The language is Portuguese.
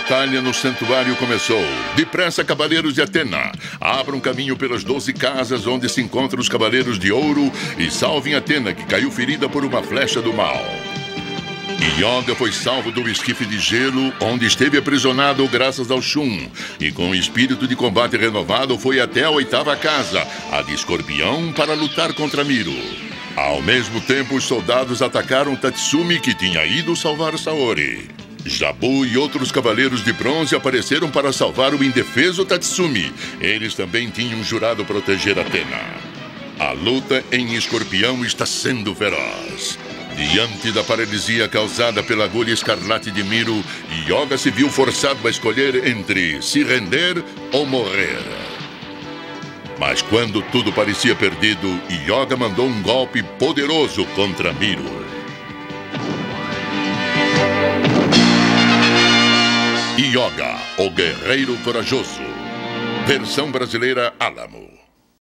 batalha no santuário começou. Depressa, cavaleiros de Atena. Abram caminho pelas 12 casas onde se encontram os cavaleiros de ouro e salvem Atena, que caiu ferida por uma flecha do mal. Yoga foi salvo do esquife de gelo, onde esteve aprisionado graças ao Shun. E com o espírito de combate renovado, foi até a 8ª casa, a de Escorpião, para lutar contra Miro. Ao mesmo tempo, os soldados atacaram Tatsumi, que tinha ido salvar Saori. Jabu e outros cavaleiros de bronze apareceram para salvar o indefeso Tatsumi. Eles também tinham jurado proteger Atena. A luta em Escorpião está sendo feroz. Diante da paralisia causada pela agulha escarlate de Miro, Yoga se viu forçado a escolher entre se render ou morrer. Mas quando tudo parecia perdido, Yoga mandou um golpe poderoso contra Miro. Yoga, o Guerreiro Corajoso. Versão brasileira Alamo.